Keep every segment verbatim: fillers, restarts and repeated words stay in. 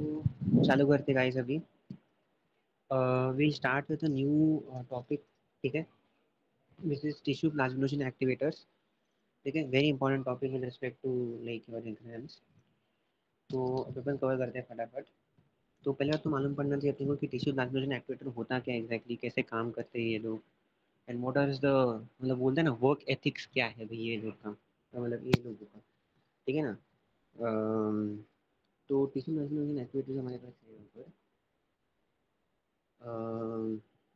चालू करते गाइस अभी। We start with a new topic. ठीक है, which is tissue plasminogen activators. ठीक है, very important topic with respect to like your exams. तो पेपर कवर करते हैं फटाफट। तो पहले तो मालूम पड़ना चाहिए अपने को कि टिश्यू प्लाज्मिनेशन एक्टिवेटर होता क्या एग्जैक्टली, कैसे काम करते हैं ये लोग, एंड व्हाट आर द मतलब बोलते हैं ना वर्क एथिक्स क्या है भाई ये लोग का, मतलब ये लोगों का। ठीक है ना। अम, तो टिश्यू प्लाज्मिनेशन एक्टिवेटर्स हमारे पास है यहाँ पर। अम,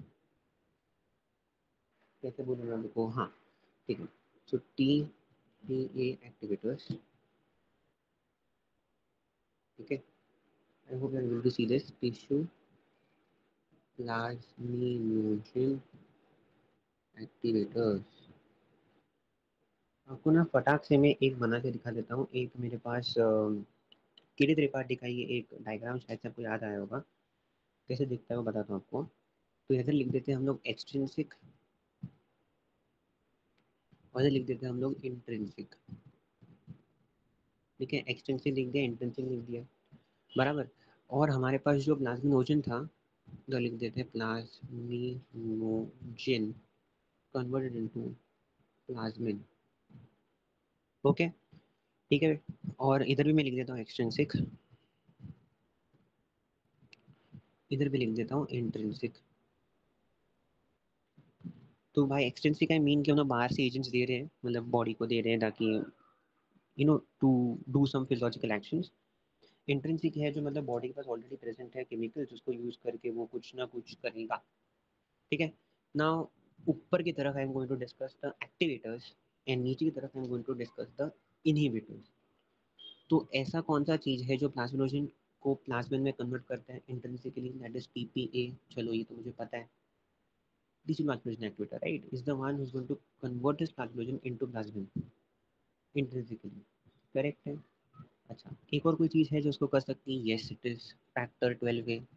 कैसे बोलूँगा आपको, हाँ ठीक है। So T T A activators. ठीक है, I hope you are able to see this tissue plasminogen activators. आपको ना फटाक से मैं एक बना के दिखा देता हूँ। एक मेरे पास किरी त्रिपाठी का ये एक डायग्राम शायद से आपको याद आया होगा। कैसे दिखता है वो बताता हूँ आपको। तो इधर लिख देते हैं हम लोग एक्सट्रिंसिक और इधर लिख देते हैं हम लोग इंट्रिंसिक। ठीक है, एक्सट्रिंसिक लिख दिया, इंट्रिंसिक लिख दिया, बराबर। और हमारे पास जो प्लाज्मिनोजन था तो लिख देते हैं plasminogen converted into plasmin. Okay, ठीक है। और इधर भी मैं लिख देता हूँ एक्सट्रिंसिक, इधर भी लिख देता हूँ इंट्रिंसिक। तो भाई एक्सट्रिंसिक का मीन कि हम लोग बाहर से एजेंट्स दे रहे हैं, मतलब बॉडी को दे रहे हैं ताकि you know to do some physiological actions. Intrinsic है जो मतलब बॉडी के पास ऑलरेडी प्रेजेंट है केमिकल, जिसको यूज करके वो कुछ ना कुछ करेगा। ठीक है। नाउ ऊपर की तरफ I am going to discuss the activators and नीचे की तरफ I am going to discuss the inhibitors. तो ऐसा कौन सा चीज है जो प्लाज्मिनोजन को प्लाज्मिन में कन्वर्ट करता है इंट्रिंसिकली, दैट इज टीपीए। चलो ये तो मुझे पता है। This is plasminogen activator, right? Is the one who's going to convert this plasminogen into plasmin intrinsically. Correct है। अच्छा, एक और कोई चीज है जो उसको कर सकती है? Yes it is factor twelve A.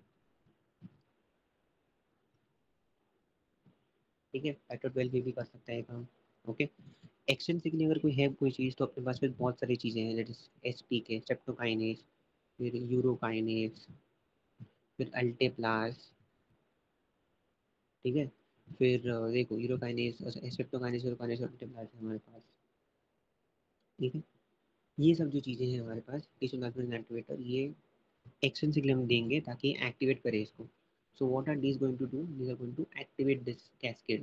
ठीक है, फैक्टर ट्वेल्व ए भी कर सकता है काम। ओके, एक्सटेंसिवली अगर कोई है कोई चीज तो अपने पास में बहुत सारी चीजें हैं, दैट इज एसपीके स्ट्रेप्टोकाइनेज, फिर यूरोकाइनेज, फिर अल्टेप्लास। ठीक है, फिर अ, देखो यूरोकाइनेज, स्ट्रेप्टोकाइनेज, यूरोकाइनेज और अल्टेप्लास है हमारे पास। ठीक है, ये सब जो चीजें हैं हमारे पास टिश्यू प्लाज्मिन एक्टिवेटर, ये एक्सटेंसिवली हम देंगे ताकि एक्टिवेट करे इसको। So what are these going to do? These are going to activate this cascade.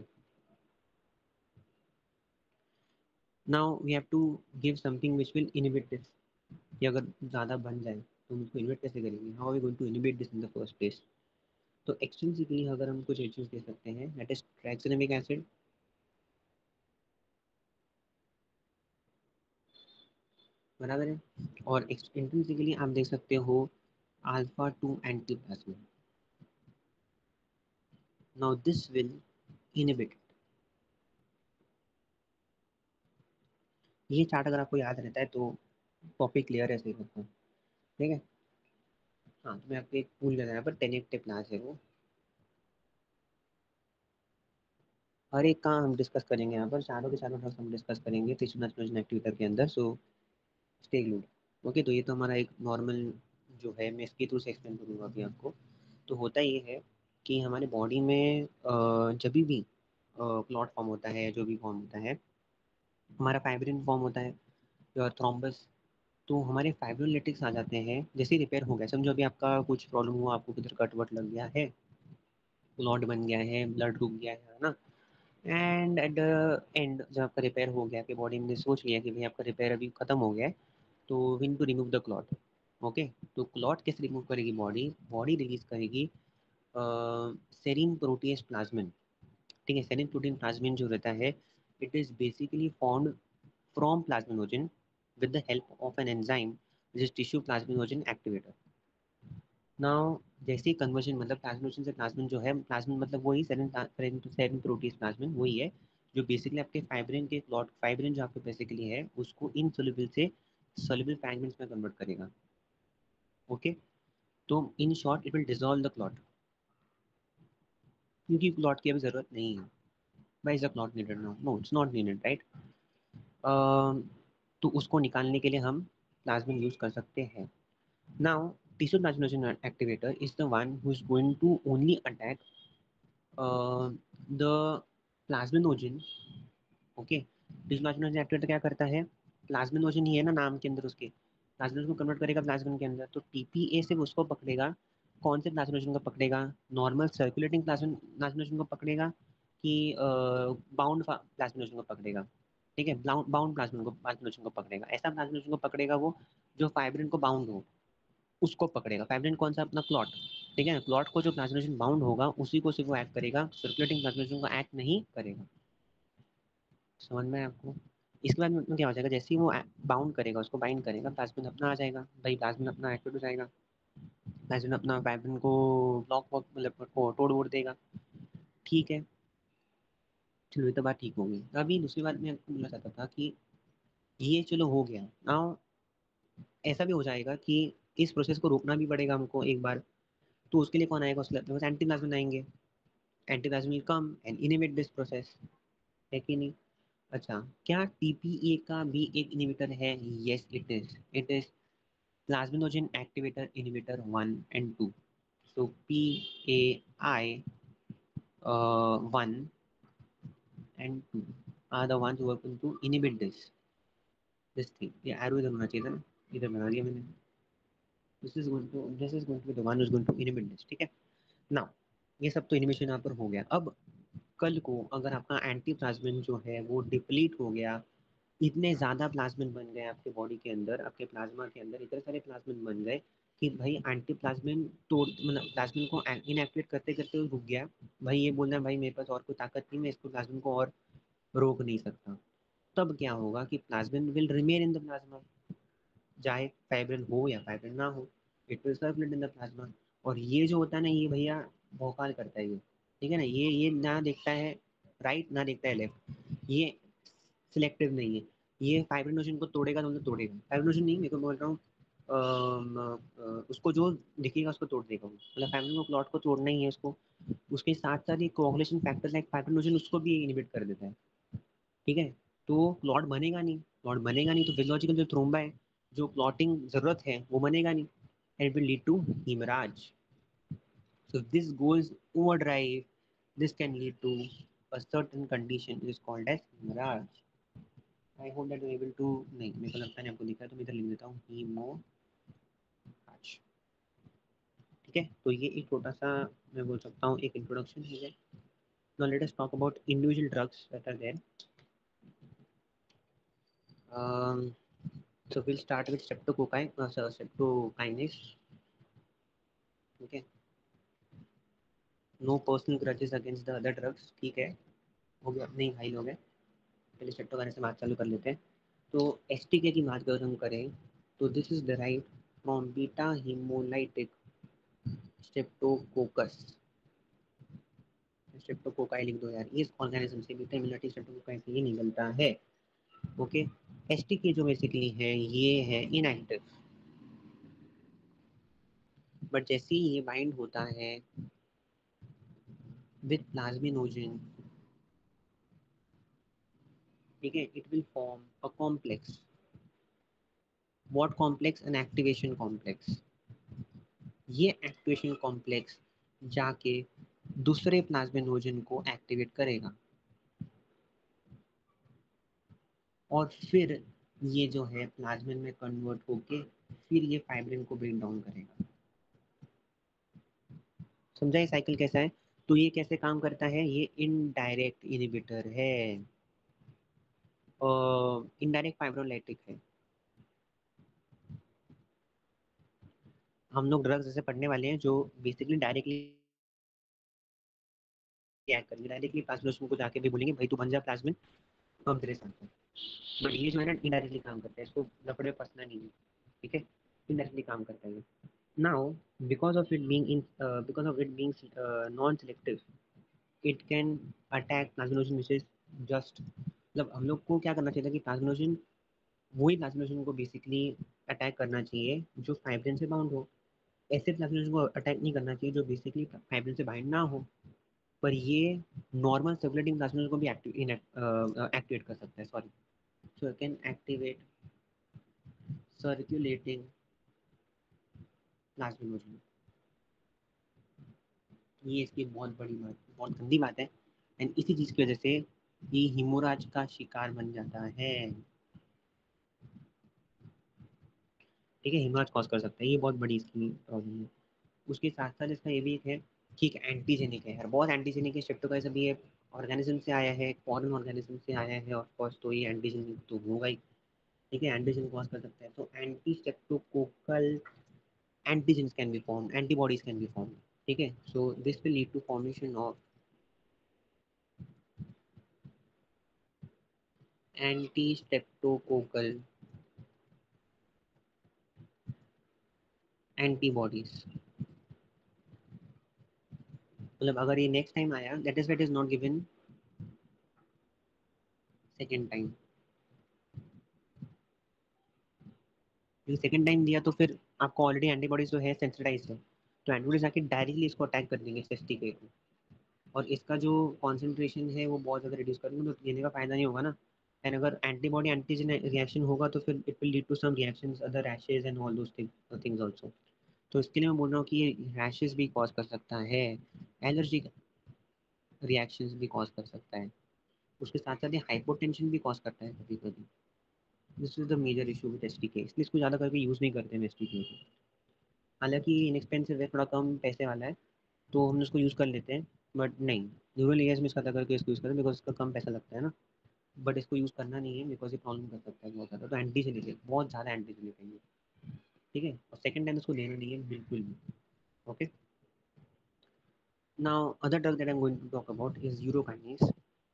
Now we have to give something which will inhibit this. ये अगर ज़्यादा बन जाए तो हम इसको इनहिबिट कैसे करेंगे? How are we going to inhibit this in the first place? तो एक्सटेंसिवली अगर हम कुछ एजेंट्स दे सकते हैं, दैट इज ट्राइक्सिनेमिक एसिड, बराबर है। और इंट्रिंसिकली आप देख सकते हो alpha two antiplasmin. Now this will inhibit. ये चार्ट अगर आपको याद रहता है तो टॉपिक क्लियर है, सही करता हूँ। ठीक है, हाँ तो मैं आपको एक भूल गया था यहाँ पर, टेनेक्टिव क्लास है वो। हर एक का हम डिस्कस करेंगे यहाँ पर, चारों के चारों ड्रग्स हम डिस्कस करेंगे टिश्यू ट्रांसप्लांटेशन एक्टिवेटर के अंदर। So stay glued. ओके, तो ये तो हमारा एक नॉर्मल जो है, मैं इसके थ्रू से एक्सप्लेन करूँगा अभी आपको। तो होता ये है कि हमारे बॉडी में अ, जब भी क्लॉट फॉर्म होता है, जो भी फॉर्म होता है, हमारा फाइब्रिन फॉर्म होता है और थ्रोम्बस। तो हमारे फाइब्रोलिटिक्स आ जाते हैं जैसे ही रिपेयर हो गया। समझो अभी आपका कुछ प्रॉब्लम हुआ, आपको किधर कट वट लग गया है, क्लॉट बन गया है, ब्लड रुक गया है ना। एंड एट द एंड जब आपका रिपेयर हो गया, कि बॉडी ने सोच लिया कि भाई आपका रिपेयर अभी खत्म हो गया है, तो when to remove the clot. Okay, तो क्लॉट कैसे रिमूव करेगी बॉडी? बॉडी रिलीज करेगी सेरीन प्रोटीएस प्लाज्मिन। ठीक है, सेरीन प्रोटीन प्लाज्मिन जो रहता है, it is basically formed from plasminogen with the help of an enzyme which is tissue plasminogen activator. Now जैसे ही कन्वर्जन, मतलब प्लाज्मिनोजन से प्लाज्मिन जो है, प्लाज्मिन मतलब वही सेरिन सेरिन प्रोटीज प्लाज्मिन वही है जो बेसिकली आपके फाइब्रिन के क्लॉट, फाइब्रिन जो आपके बेसिकली है उसको इनसोल्युबल से सोल्युबल फ्रैगमेंट्स में कन्वर्ट करेगा। ओके, तो in short it will dissolve the clot, क्योंकि क्लॉट की अभी जरूरत नहीं है। Why is the clot needed now? No it's not needed, right. तो उसको निकालने के लिए हम प्लाज्मिन यूज कर सकते हैं। Now tissue plasminogen activator is the one who is going to only attack uh, the plasminogen. Okay, tissue plasmin activator क्या करता है, प्लाज्मिनोजन ही है ना नाम के अंदर, उसके प्लाज्मिनोजन को कन्वर्ट करेगा प्लाज्मिन के अंदर, तो टीपीए से उसको पकड़ेगा, कौन से प्लाज्मिनोजन को पकड़ेगा, नॉर्मल सर्कुलेटिंग प्लाज्मिनोजन को पकड़ेगा कि बाउंड प्लाज्मिनोजन को पकड़ेगा, ठीक है, बाउंड प्लाज्मिन को प्लाज्मिनोजन को पकड़ेगा, ऐसा प्लाज्मिनोजन को पकड़ेगा वो जो फाइब्रिन को बाउंड हो, उसको पकड़ेगा। फाइब्रिन कौन सा, अपना क्लॉट, ठीक है, क्लॉट को जो प्लाज्मिनोजन बाउंड होगा उसी को सिर्फ वो एक्ट करेगा, सर्कुलेटिंग प्लाज्मिनोजन को एक्ट नहीं करेगा। समझ में आया आपको? इसके बाद में क्या हो जाएगा, जैसे ही वो बाउंड करेगा, उसको बाइंड करेगा, प्लाज्मिन अपना आ जाएगा, भाई प्लाज्मिन अपना एक्टिव हो जाएगा, प्लाज्मिन अपना फाइब्रिन को ब्लॉक मतलब को तोड़ वोड़ देगा। ठीक है, चलो ये तो बात ठीक हो गई। अभी दूसरी बात मैं आपको बोलना चाहता था कि ये चलो हो गया, नाउ ऐसा भी हो जाएगा कि इस प्रोसेस को रोकना भी पड़ेगा हमको एक बार, तो उसके लिए कौन आएगा, उसके लिए एंटी प्लाज्मिन आएंगे, anti plasmin come and inhibit this process, है कि नहीं? अच्छा, क्या टीपीए का भी एक इनिबिटर है? Yes it is, it is plasminogen activator inhibitor one and two. So P A I uh, one and two are the ones who are going to inhibit this this thing. ये arrow इधर होना चाहिए था ना, इधर बना दिया मैंने। This is going to this is going to be the one who is going to inhibit this, ठीक है। Now ये सब तो इनिबिशन यहाँ पर हो गया। अब कल को अगर आपका एंटी प्लाज्मिन जो है वो डिप्लीट हो गया, इतने ज्यादा प्लाज्मिन बन गए आपके बॉडी के अंदर, आपके प्लाज्मा के अंदर इतने सारे प्लाज्मिन बन गए कि भाई एंटी प्लाज्मिन तोड़ मतलब प्लाज्मिन को इनएक्टिवेट करते करते रुक गया, भाई ये बोलना है भाई मेरे पास और कोई ताकत नहीं, मैं इसको प्लाज्मिन को और रोक नहीं सकता, तब क्या होगा कि plasmin will remain in the plasma, चाहे फाइब्रिन हो या फाइब्रिन ना हो, it will circulate in the plasma. और ये जो होता है ना, ये भैया भौकाल करता है ये, ठीक है ना, ये ये ना देखता है राइट ना देखता है लेफ्ट, ये सिलेक्टिव नहीं है, ये फाइब्रिनोजन को तोड़ेगा तो मतलब तोड़ेगा, फाइब्रिनोजन नहीं, मैं तो बोल रहा हूँ अम, अ, उसको जो दिखेगा उसको तोड़ देगा वो, मतलब फाइब्रिन को क्लॉट को तोड़ना ही है उसको, उसके साथ साथ ये कोagulation फैक्टर लाइक फाइब्रिनोजन उसको भी इनहिबिट कर देता है, ठीक है। तो क्लॉट बनेगा नहीं, क्लॉट बनेगा नहीं तो फिजियोलॉजिकल जो थ्रोम्बा है, जो क्लॉटिंग जरूरत है वो बनेगा नहीं, and will lead to haemorrhage. So if this goes overdrive, this can lead to a certain condition which is called as hemorrhage. I hope that you're able to, नहीं मेरे को लगता नहीं आपको दिखा है तो मैं इधर लिख देता हूँ हीमोराज, ठीक है। तो ये एक छोटा सा मैं बोल सकता हूँ एक इंट्रोडक्शन है। Now let us talk about individual drugs that are there. Um, so we'll start with streptococcus, uh, so streptokinase. Okay. No personal grudges against the other drugs. ठीक है, हो गया, नहीं भाई लोग हैं, पहले स्ट्रेप्टोकाइनेस से बात चालू कर लेते हैं। तो एसटीके की बात अगर हम करें तो this is derived from beta haemolytic streptococcus, streptococci लिख दो यार, इस ऑर्गेनिज्म से बीटा हीमोलाइटिक स्ट्रेप्टोकोकाई से ये निकलता है। ओके, एसटीके जो बेसिकली है ये है इनएक्टिव, बट जैसे ही ये बाइंड होता है विद प्लाज्मिनोजन, ठीक है, it will form a complex. What complex? An activation complex. ये एक्टिवेशन कॉम्प्लेक्स जाके दूसरे प्लाज्मिनोजन को एक्टिवेट करेगा और फिर ये जो है प्लाज्मिन में कन्वर्ट होके फिर ये फाइब्रिन को ब्रेक डाउन करेगा। समझा ये साइकिल कैसा है? तो ये कैसे काम करता है, ये इनडायरेक्ट इनहिबिटर है, इनडायरेक्ट फाइब्रोलाइटिक है। हम लोग ड्रग्स जैसे पढ़ने वाले हैं जो बेसिकली डायरेक्टली एक्ट करेंगे, डायरेक्टली प्लाज्मिनोजन को जाके भी बोलेंगे भाई तू बन जा प्लाज्मिन, तो हम तेरे साथ हैं। बट ये जो है ना इनडायरेक्टली काम करता है, इसको लपड़े फंसना नहीं है, ठीक है, इनडायरेक्टली काम करता है। Now because of it being in because of it being non selective, it can attack plasminogen which is just, मतलब हम लोग को क्या करना चाहिए था कि प्लाज्मिनोजन, वही प्लाज्मिनोजन को बेसिकली अटैक करना चाहिए जो फाइब्रिन से बाउंड हो, ऐसे प्लाज्मिनोजन को अटैक नहीं करना चाहिए जो बेसिकली फाइब्रिन से बाइंड ना हो। पर ये नॉर्मल सर्कुलेटिंग प्लाज्मिनोजन को भी एक्टिवेट कर सकता है, sorry, so it can activate circulating plasminogen. ये इसकी बहुत बड़ी बात, बहुत गंदी बात है। एंड इसी चीज की वजह से ये हिमोराज का शिकार बन जाता है। ठीक है, हिमोराज कॉज कर सकता है, ये बहुत बड़ी इसकी प्रॉब्लम है। उसके साथ साथ इसका ये भी एक है कि एक एंटीजेनिक है यार, बहुत एंटीजेनिक है। स्ट्रेप्टोकाइस अभी ये ऑर्गेनिज्म से आया है, फॉरेन ऑर्गेनिज्म से आया है, ऑफ कोर्स, तो ये एंटीजेनिक तो होगा ही। ठीक है, एंटीजन कॉज कर सकता है, तो anti streptococcal antigens can be form, antibodies can be form. ठीक है, so this will lead to formation of anti streptococcal antibodies. मतलब अगर ये नेक्स्ट टाइम आया, that is what is not given second time. Second time दिया तो फिर आपको ऑलरेडी एंटीबॉडीज जो है सेंसिटाइज है, तो एंटीबॉडीज आके डायरेक्टली इसको अटैक कर देंगे टेस्टिकल को, और इसका जो कॉन्सेंट्रेशन है वो बहुत ज़्यादा रिड्यूस करेंगे, तो लेने का फायदा नहीं होगा ना। एंड अगर एंटीबॉडी एंटीजन रिएक्शन होगा तो फिर it will lead to some reactions, other rashes and all those things also. तो इसके लिए मैं बोल रहा हूँ कि ये रैशेज भी कॉज कर सकता है, एलर्जिक रिएक्शंस भी कॉज कर सकता है, उसके साथ साथ ये हाइपोटेंशन भी कॉज करता है कभी कभी। This is the major issue with S T K, इसलिए इसको ज़्यादा करके यूज़ नहीं करते हैं एस टी के को। हालांकि इनएक्सपेंसिव है, थोड़ा कम पैसे वाला है, तो हम इसको यूज़ कर लेते हैं, बट नहीं, रूरल एरियाज में इसका ज़्यादा करके इसको यूज़ करें बिकॉज इसका कम पैसा लगता है ना। बट इसको यूज़ करना नहीं है बिकॉज ये प्रॉब्लम कर सकता है बहुत ज़्यादा, तो एंटी से लीजिए, बहुत ज़्यादा एंटी से लीजिए। ठीक है, और सेकंड टाइम इसको लेना नहीं है बिल्कुल भी। Okay, now other drug that I am going to talk about is urokinase,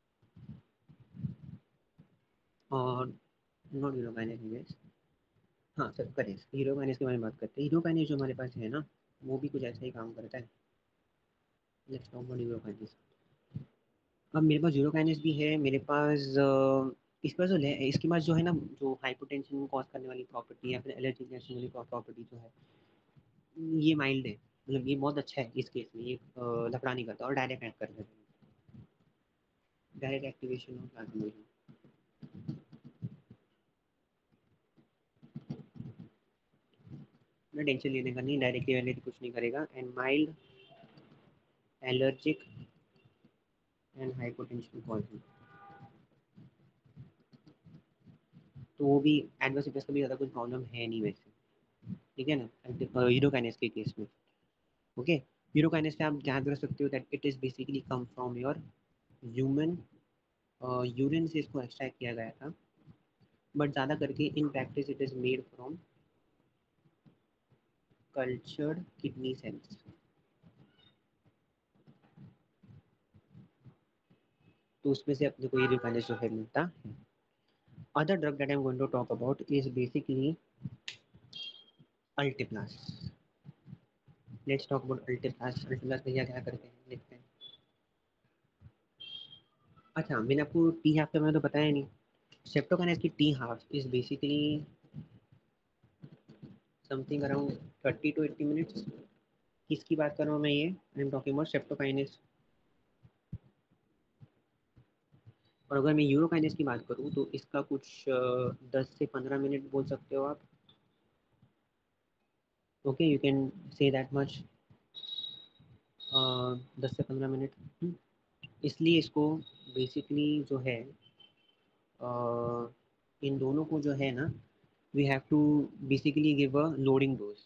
और नॉट यूरोकाइनेज, हाँ सर करें, हीरोकाइनेस के बारे में बात करते हैं। हीरोकाइनेस जो हमारे पास है ना, वो भी कुछ ऐसा ही काम करता है। Let's talk about urokinase. अब मेरे पास हीरोकाइनेस भी है, मेरे पास अ, इसके पास जो ले- इसके पास जो है ना, जो हाइपोटेंशन कॉज करने वाली प्रॉपर्टी या फिर एलर्जी रिएक्शन वाली प्रॉपर्टी जो है, ये माइल्ड है, मतलब ये बहुत अच्छा है इस केस में, ये अ, लफड़ा नहीं करता और डायरेक्ट एक्ट करता है, डायरेक्ट एक्टिवेशन ऑफ प्लाज्मिन। ना टेंशन लेने का नहीं, डायरेक्टली वाले कुछ नहीं करेगा। And mild allergic and hypotension causing, तो वो भी एडवर्स इफेक्ट्स का भी ज़्यादा कुछ प्रॉब्लम है नहीं वैसे। ठीक है ना, यूरोकाइनेस के केस में। ओके, यूरोकाइनेस से आप ध्यान रख सकते हो that it is basically come from your human urine से इसको एक्सट्रैक्ट किया गया था, बट ज़्यादा करके in practice it is made from cultured kidney cells. तो उसमें से अपने को ये यूरोकाइनेस जो है मिलता है। Other drug that I am going to talk about is basically alteplase. Let's talk about alteplase. Alteplase भैया क्या करते हैं देखते हैं। अच्छा, मैंने आपको टी हाफ के बारे में तो बताया नहीं। सेप्टोकाइनेस की T half is basically something around thirty to eighty minutes. किसकी बात कर रहा हूँ मैं, ये I am talking about streptokinase. और अगर मैं यूरोकाइनेस की बात करूँ तो इसका कुछ दस से पंद्रह मिनट बोल सकते हो आप। Okay, you can say that much, दस से पंद्रह मिनट। इसलिए इसको बेसिकली जो है, uh, इन दोनों को जो है ना, we have to basically give a loading dose,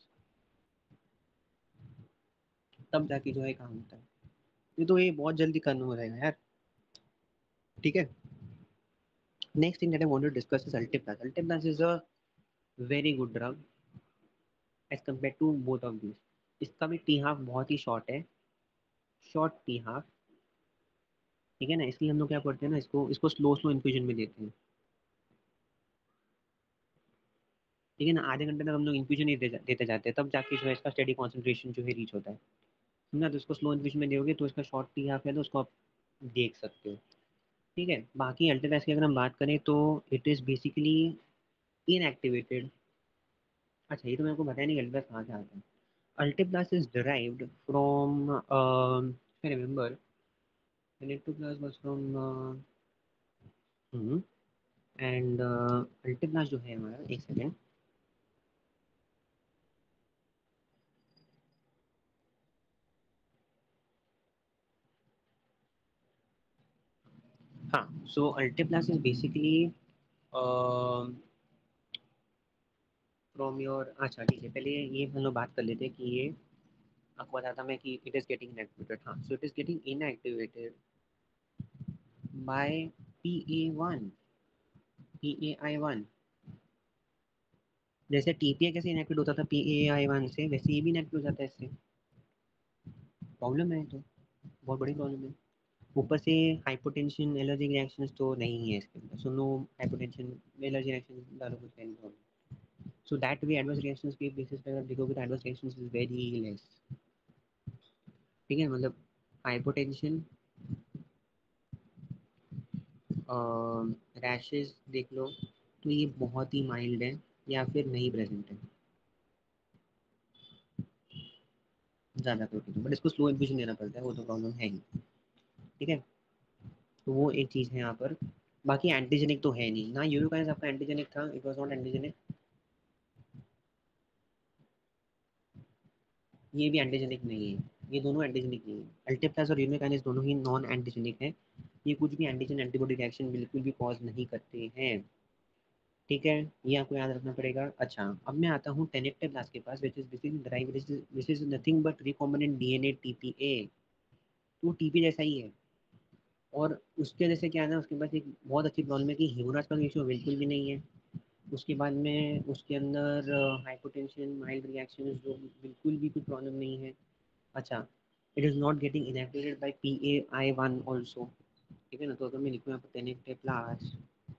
तब जाके जो है काम होता है। ये तो ये बहुत जल्दी करना हो रहेगा यार। ठीक है, next thing that I want to discuss is alteplase. Alteplase is a very good drug as compare to both of this. इसका भी टी हाफ बहुत ही शॉर्ट है, शॉर्ट टी हाफ। ठीक है ना, इसलिए हम लोग क्या करते हैं ना, इसको इसको स्लो स्लो इन्फ्यूजन में देते हैं। ठीक है ना, आधे घंटे तक हम लोग इन्फ्यूजन ही दे, देते जाते हैं, तब जाके जो है इसका स्टडी कॉन्सेंट्रेशन जो है रीच होता है। समझा, तो इसको स्लो इन्फ्यूजन में दोगे तो इसका शॉर्ट टी हाफ है, तो उसको आप देख सकते हो। ठीक है, बाकी अल्टेप्लास की अगर हम बात करें तो इट इज़ बेसिकली इनएक्टिवेटेड। अच्छा, ये तो मेरे को बताया नहीं अल्टेप्लास कहाँ से आता है। Alteplase is derived from, I remember alteplase was from, and alteplase जो है हमारा, एक second, so alteplase is basically from your, अच्छा ठीक है, पहले ये हम लोग बात कर लेते हैं कि ये आपको बताता मैं कि इट इज गेटिंग इनएक्टिवेटेड। हाँ, so it is getting inactivated by P A one, P A I one. जैसे टी पी ए कैसे इनएक्टिवेट होता था पी ए आई वन से, वैसे ये भी इनएक्टिव हो जाता है इससे। प्रॉब्लम है तो, बहुत बड़ी प्रॉब्लम है। ऊपर से हाइपोटेंशन एलर्जी रिएक्शंस तो नहीं है इसके अंदर, so no hypotension allergy reaction डालो कुछ नहीं problem. So that way adverse reactions के बेसिस पे अगर देखोगे तो adverse reactions is very less. ठीक है, मतलब हाइपोटेंशन, रैशेस देख लो तो ये बहुत ही माइल्ड है या फिर नहीं प्रेजेंट है ज़्यादा करके तो, बट इसको स्लो इन्फ्यूजन देना पड़ता है, वो तो प्रॉब्लम है ही। ठीक है, तो वो एक चीज़ है यहाँ पर। बाकी एंटीजेनिक तो है नहीं ना, यूरोकाइनेस आपका एंटीजेनिक था, इट वाज नॉट एंटीजेनिक। ये भी एंटीजेनिक नहीं है, ये दोनों एंटीजेनिक नहीं है। अल्टीप्लेक्स और यूरोकाइनेस दोनों ही नॉन एंटीजेनिक है। ये कुछ भी एंटीजन एंटीबॉडी रिएक्शन बिल्कुल भी कॉज नहीं करते हैं। ठीक है, ये आपको याद रखना पड़ेगा। अच्छा, अब मैं आता हूँ टेनेक्टर क्लास के पास, which is this is drive, this is nothing but recombinant DNA TPA. तो टीपी जैसा ही है, और उसके जैसे क्या है ना, उसके पास एक बहुत अच्छी प्रॉब्लम है कि ह्यूमरस का इशू बिल्कुल भी नहीं है। उसके बाद में उसके अंदर हाइपोटेंशन माइल्ड रिएक्शन जो बिल्कुल भी कोई प्रॉब्लम नहीं है। अच्छा, it is not getting inactivated by P A I one also. ठीक है ना, तो अगर मैं लिखूँ यहाँ पर टेनेक्टर प्लस,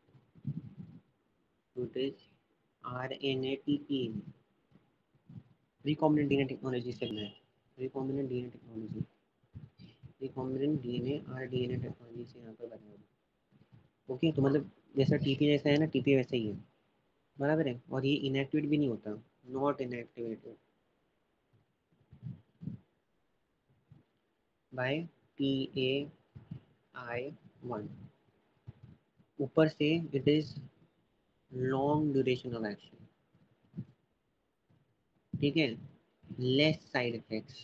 तो it is R N A T P, recombinant DNA technology से है, recombinant DNA technology, recombinant DNA R DNA technology से यहाँ पर बना हुआ। ओके, तो मतलब जैसा टीपी जैसा है ना, टीपी वैसा ही है, बराबर है। और ये इनएक्टिवेट भी नहीं होता, not inactivated by P A I one. ऊपर से it is long duration of action. ठीक है, less side effects,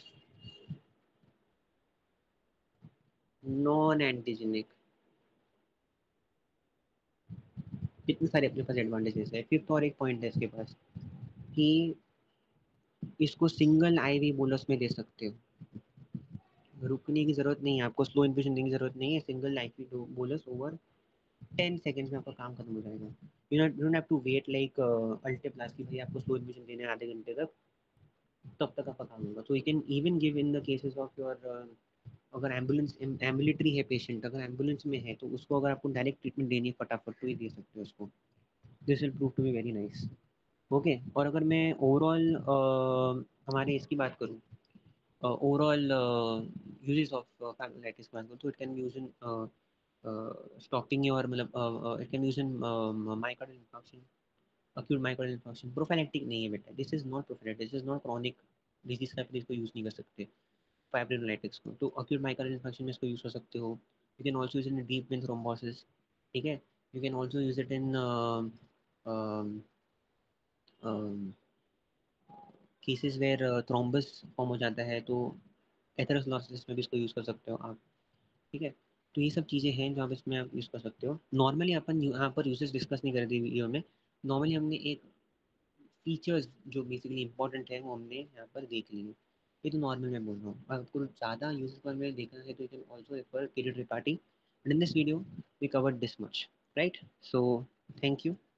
non antigenic. कितने सारे अपने पास एडवांटेजेस है। फिफ्थ और एक पॉइंट है इसके पास कि इसको सिंगल आईवी बोलस में दे सकते हो, रुकने की जरूरत नहीं है आपको, स्लो इन्फ्यूजन देने की जरूरत नहीं है। Single IV bolus over ten seconds में आपका काम खत्म हो जाएगा। You not don't have to wait like alteplase की भाई आपको स्लो इन्फ्यूजन देने आधे घंटे तक, तब तक आपका काम होगा। तो you can even give in the cases of your, अगर एम्बुलेंस एम्बुलेटरी है पेशेंट, अगर एम्बुलेंस में है तो उसको अगर आपको डायरेक्ट ट्रीटमेंट देनी है फटाफट तो ही दे सकते हो उसको। This will prove to be very nice. Okay, और अगर मैं ओवरऑल हमारे इसकी बात करूँ, ओवरऑल यूजेस ऑफ फाइब्रोलाइटिस की बात करूँ, तो it can be use in stopping your, मतलब it can use in myocardial infection, acute myocardial infarction। Prophylactic नहीं है बेटा, this is not prophylactic, this is not chronic disease का आप इसको यूज नहीं कर सकते फाइब्रोलाइटिक्स को। तो acute myocardial infarction में इसको यूज कर सकते हो। You can also use in deep vein thrombosis. ठीक है, you can also use it in cases where thrombus form हो जाता है, तो एथेरोस्क्लेरोसिस में भी इसको यूज कर सकते हो आप। ठीक है, तो ये सब चीज़ें हैं जो आप इसमें आप यूज़ कर सकते हो। नॉर्मली अपन यहाँ पर यूसेस डिस्कस नहीं कर रहे वीडियो में। नॉर्मली हमने एक फीचर्स जो बेसिकली इंपॉर्टेंट है वो हमने यहाँ पर देख लिए। ये तो नॉर्मल मैं बोल रहा हूँ, अगर आपको ज़्यादा यूजेस पर में देखना है तो you can also refer period repartee, and in this video we covered this much, right. So thank you.